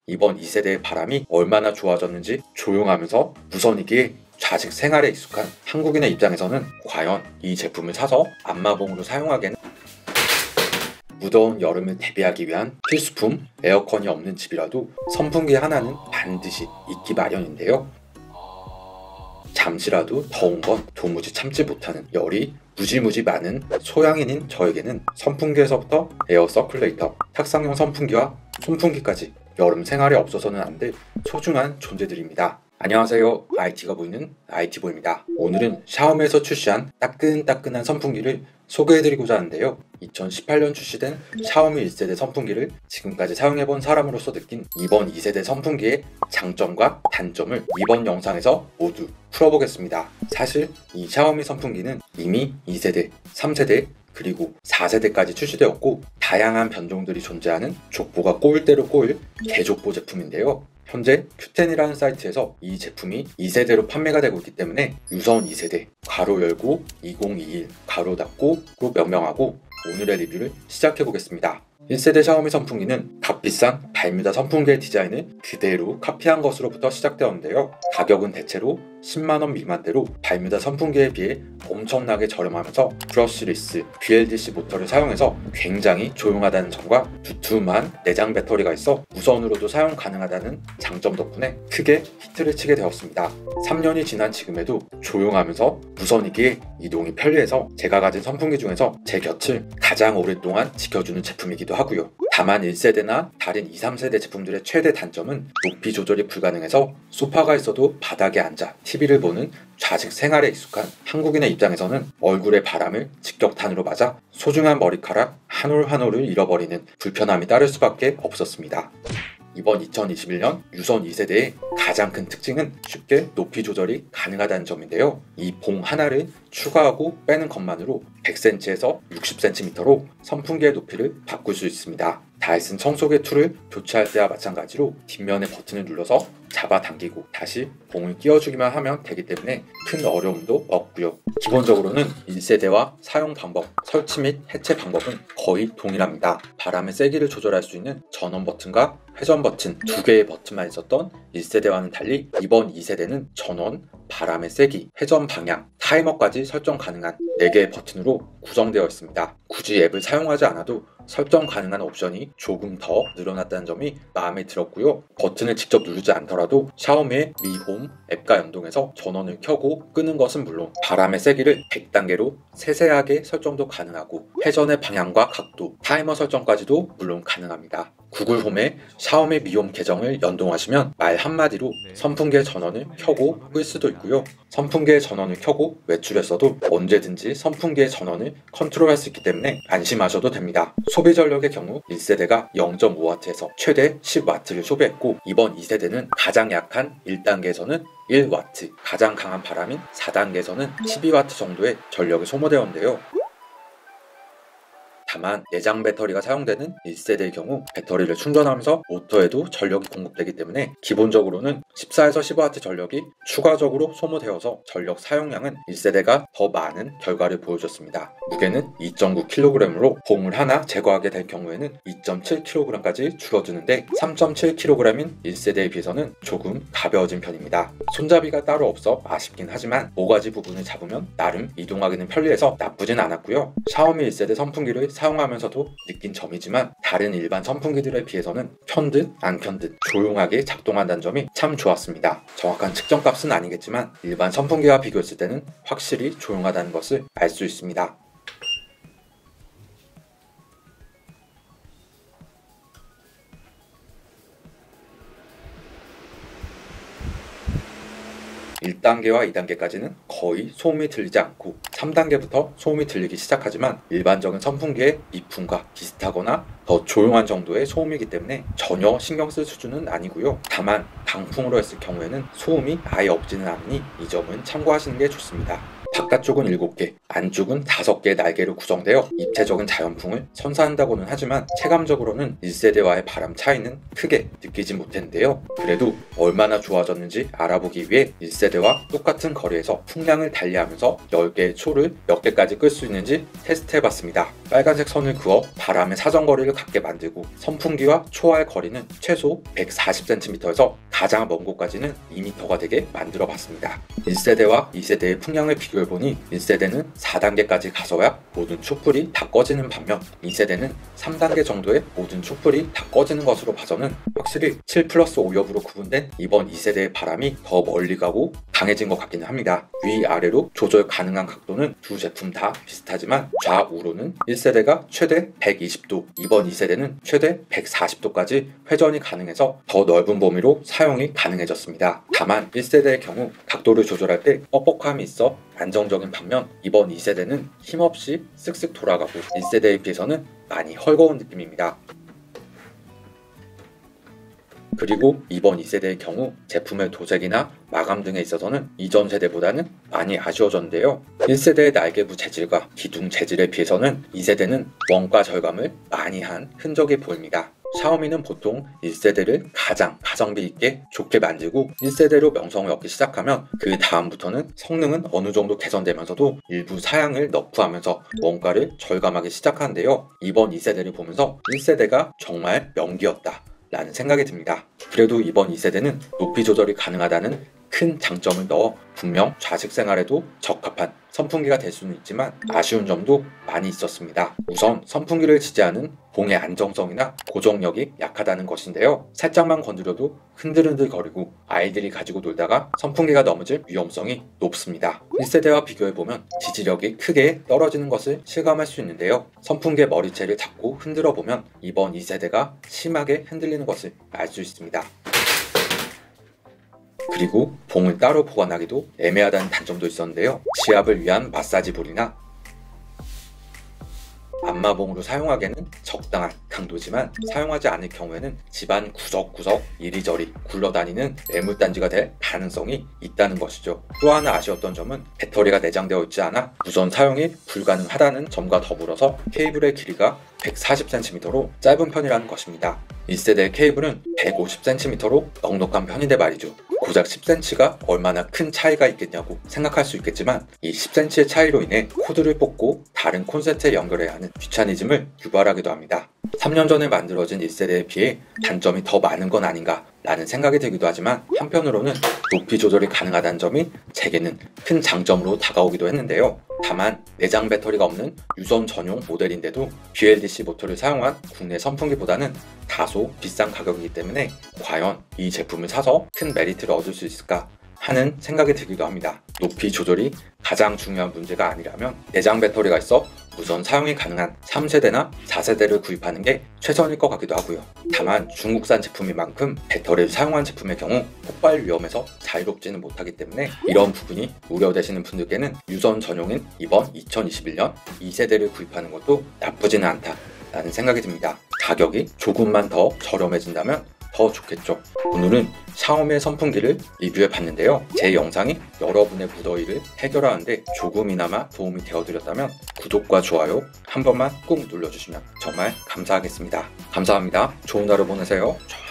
이번 2세대의 바람이 얼마나 좋아졌는지 조용하면서 무선이기에 좌식 생활에 익숙한 한국인의 입장에서는 과연 이 제품을 사서 안마봉으로 사용하기에는 무더운 여름을 대비하기 위한 필수품, 에어컨이 없는 집이라도 선풍기 하나는 반드시 있기 마련인데요. 잠시라도 더운 건 도무지 참지 못하는 열이 무지무지 많은 소양인인 저에게는 선풍기에서부터 에어 서큘레이터, 탁상용 선풍기와 손풍기까지 여름 생활에 없어서는 안 될 소중한 존재들입니다. 안녕하세요. IT가 보이는 IT보입니다. 오늘은 샤오미에서 출시한 따끈따끈한 선풍기를 소개해드리고자 하는데요. 2018년 출시된 샤오미 1세대 선풍기를 지금까지 사용해본 사람으로서 느낀 이번 2세대 선풍기의 장점과 단점을 이번 영상에서 모두 풀어보겠습니다. 사실 이 샤오미 선풍기는 이미 2세대, 3세대, 그리고 4세대까지 출시되었고 다양한 변종들이 존재하는 족보가 꼬일 대로 꼬일 개족보 제품인데요. 현재 Q10이라는 사이트에서 이 제품이 2세대로 판매가 되고 있기 때문에 유선 2세대 가로 열고 2021 가로 닫고로 명명하고 오늘의 리뷰를 시작해 보겠습니다. 1세대 샤오미 선풍기는 값비싼 발뮤다 선풍기의 디자인을 그대로 카피한 것으로부터 시작되었는데요. 가격은 대체로 10만원 미만대로 발뮤다 선풍기에 비해 엄청나게 저렴하면서 브러쉬리스 BLDC 모터를 사용해서 굉장히 조용하다는 점과 두툼한 내장 배터리가 있어 무선으로도 사용 가능하다는 장점 덕분에 크게 히트를 치게 되었습니다. 3년이 지난 지금에도 조용하면서 무선이기에 이동이 편리해서 제가 가진 선풍기 중에서 제 곁을 가장 오랫동안 지켜주는 제품이기도 하고요. 다만 1세대나 다른 2, 3세대 제품들의 최대 단점은 높이 조절이 불가능해서 소파가 있어도 바닥에 앉아 TV를 보는 좌식 생활에 익숙한 한국인의 입장에서는 얼굴에 바람을 직격탄으로 맞아 소중한 머리카락 한 올 한 올을 잃어버리는 불편함이 따를 수밖에 없었습니다. 이번 2021년 유선 2세대의 가장 큰 특징은 쉽게 높이 조절이 가능하다는 점인데요. 이 봉 하나를 추가하고 빼는 것만으로 100cm에서 60cm로 선풍기의 높이를 바꿀 수 있습니다. 다이슨 청소기 툴을 교체할 때와 마찬가지로 뒷면의 버튼을 눌러서 잡아당기고 다시 봉을 끼워주기만 하면 되기 때문에 큰 어려움도 없고요. 기본적으로는 1세대와 사용 방법, 설치 및 해체 방법은 거의 동일합니다. 바람의 세기를 조절할 수 있는 전원 버튼과 회전 버튼 두 개의 버튼만 있었던 1세대와는 달리 이번 2세대는 전원, 바람의 세기, 회전 방향, 타이머까지 설정 가능한 4개의 버튼으로 구성되어 있습니다. 굳이 앱을 사용하지 않아도 설정 가능한 옵션이 조금 더 늘어났다는 점이 마음에 들었고요. 버튼을 직접 누르지 않더라도 샤오미의 미홈 앱과 연동해서 전원을 켜고 끄는 것은 물론 바람의 세기를 100단계로 세세하게 설정도 가능하고 회전의 방향과 각도, 타이머 설정까지도 물론 가능합니다. 구글 홈에 샤오미 미홈 계정을 연동하시면 말 한마디로 선풍기의 전원을 켜고 끌 수도 있고요. 선풍기의 전원을 켜고 외출했어도 언제든지 선풍기의 전원을 컨트롤할 수 있기 때문에 안심하셔도 됩니다. 소비 전력의 경우 1세대가 0.5W에서 최대 10W를 소비했고 이번 2세대는 가장 약한 1단계에서는 1W, 가장 강한 바람인 4단계에서는 12W 정도의 전력이 소모되었는데요. 다만 내장 배터리가 사용되는 1세대의 경우 배터리를 충전하면서 모터에도 전력이 공급되기 때문에 기본적으로는 14에서 15W 전력이 추가적으로 소모되어서 전력 사용량은 1세대가 더 많은 결과를 보여줬습니다. 무게는 2.9kg으로 봉을 하나 제거하게 될 경우에는 2.7kg까지 줄어드는데 3.7kg인 1세대에 비해서는 조금 가벼워진 편입니다. 손잡이가 따로 없어 아쉽긴 하지만 모가지 부분을 잡으면 나름 이동하기는 편리해서 나쁘진 않았고요. 샤오미 1세대 선풍기를 사용하면서도 느낀 점이지만 다른 일반 선풍기들에 비해서는 켠 듯 안 켠 듯 조용하게 작동한다는 점이 참 좋았습니다. 정확한 측정값은 아니겠지만 일반 선풍기와 비교했을 때는 확실히 조용하다는 것을 알 수 있습니다. (1단계와) (2단계까지는) 거의 소음이 들리지 않고 (3단계부터) 소음이 들리기 시작하지만 일반적인 선풍기의 미풍과 비슷하거나 더 조용한 정도의 소음이기 때문에 전혀 신경 쓸 수준은 아니고요. 다만 강풍으로 했을 경우에는 소음이 아예 없지는 않으니 이 점은 참고하시는 게 좋습니다. 바깥쪽은 7개, 안쪽은 5개의 날개로 구성되어 입체적인 자연풍을 선사한다고는 하지만 체감적으로는 1세대와의 바람 차이는 크게 느끼지 못했는데요. 그래도 얼마나 좋아졌는지 알아보기 위해 1세대와 똑같은 거리에서 풍량을 달리하면서 10개의 초를 몇 개까지 끌 수 있는지 테스트해봤습니다. 빨간색 선을 그어 바람의 사정거리를 갖게 만들고 선풍기와 초와의 거리는 최소 140cm에서 가장 먼 곳까지는 2m가 되게 만들어봤습니다. 1세대와 2세대의 풍량을 비교해보니 1세대는 4단계까지 가서야 모든 촛불이 다 꺼지는 반면 2세대는 3단계 정도의 모든 촛불이 다 꺼지는 것으로 봐서는 확실히 7+5엽으로 구분된 이번 2세대의 바람이 더 멀리 가고 강해진 것 같기는 합니다. 위아래로 조절 가능한 각도는 두 제품 다 비슷하지만 좌우로는 1세대가 최대 120도, 이번 2세대는 최대 140도까지 회전이 가능해서 더 넓은 범위로 사용이 가능해졌습니다. 다만 1세대의 경우 각도를 조절할 때 뻑뻑함이 있어 안정적인 반면 이번 2세대는 힘없이 쓱쓱 돌아가고 1세대에 비해서는 많이 헐거운 느낌입니다. 그리고 이번 2세대의 경우 제품의 도색이나 마감 등에 있어서는 이전 세대보다는 많이 아쉬워졌는데요. 1세대의 날개부 재질과 기둥 재질에 비해서는 2세대는 원가 절감을 많이 한 흔적이 보입니다. 샤오미는 보통 1세대를 가장 가성비 있게 좋게 만들고 1세대로 명성을 얻기 시작하면 그 다음부터는 성능은 어느 정도 개선되면서도 일부 사양을 너프하면서 원가를 절감하기 시작하는데요. 이번 2세대를 보면서 1세대가 정말 명기였다 라는 생각이 듭니다. 그래도 이번 2세대는 높이 조절이 가능하다는 큰 장점을 넣어 분명 좌식 생활에도 적합한 선풍기가 될 수는 있지만 아쉬운 점도 많이 있었습니다. 우선 선풍기를 지지하는 봉의 안정성이나 고정력이 약하다는 것인데요. 살짝만 건드려도 흔들흔들 거리고 아이들이 가지고 놀다가 선풍기가 넘어질 위험성이 높습니다. 1세대와 비교해보면 지지력이 크게 떨어지는 것을 실감할 수 있는데요. 선풍기의 머리채를 잡고 흔들어 보면 이번 2세대가 심하게 흔들리는 것을 알 수 있습니다. 그리고 봉을 따로 보관하기도 애매하다는 단점도 있었는데요. 지압을 위한 마사지 볼이나 안마봉으로 사용하기에는 적당한 강도지만 사용하지 않을 경우에는 집안 구석구석 이리저리 굴러다니는 매물단지가 될 가능성이 있다는 것이죠. 또 하나 아쉬웠던 점은 배터리가 내장되어 있지 않아 무선 사용이 불가능하다는 점과 더불어서 케이블의 길이가 140cm로 짧은 편이라는 것입니다. 1세대의 케이블은 150cm로 넉넉한 편인데 말이죠. 고작 10cm가 얼마나 큰 차이가 있겠냐고 생각할 수 있겠지만 이 10cm의 차이로 인해 코드를 뽑고 다른 콘센트에 연결해야 하는 귀차니즘을 유발하기도 합니다. 3년 전에 만들어진 1세대에 비해 단점이 더 많은 건 아닌가 라는 생각이 들기도 하지만 한편으로는 높이 조절이 가능하다는 점이 제게는 큰 장점으로 다가오기도 했는데요. 다만 내장 배터리가 없는 유선 전용 모델인데도 BLDC 모터를 사용한 국내 선풍기보다는 다소 비싼 가격이기 때문에 과연 이 제품을 사서 큰 메리트를 얻을 수 있을까 하는 생각이 들기도 합니다. 높이 조절이 가장 중요한 문제가 아니라면 내장 배터리가 있어 무선 사용이 가능한 3세대나 4세대를 구입하는 게 최선일 것 같기도 하고요. 다만 중국산 제품인 만큼 배터리를 사용한 제품의 경우 폭발 위험에서 자유롭지는 못하기 때문에 이런 부분이 우려되시는 분들께는 유선 전용인 이번 2021년 2세대를 구입하는 것도 나쁘지는 않다라는 생각이 듭니다. 가격이 조금만 더 저렴해진다면 더 좋겠죠. 오늘은 샤오미의 선풍기를 리뷰해 봤는데요. 제 영상이 여러분의 무더위를 해결하는데 조금이나마 도움이 되어드렸다면 구독과 좋아요 한 번만 꾹 눌러주시면 정말 감사하겠습니다. 감사합니다. 좋은 하루 보내세요.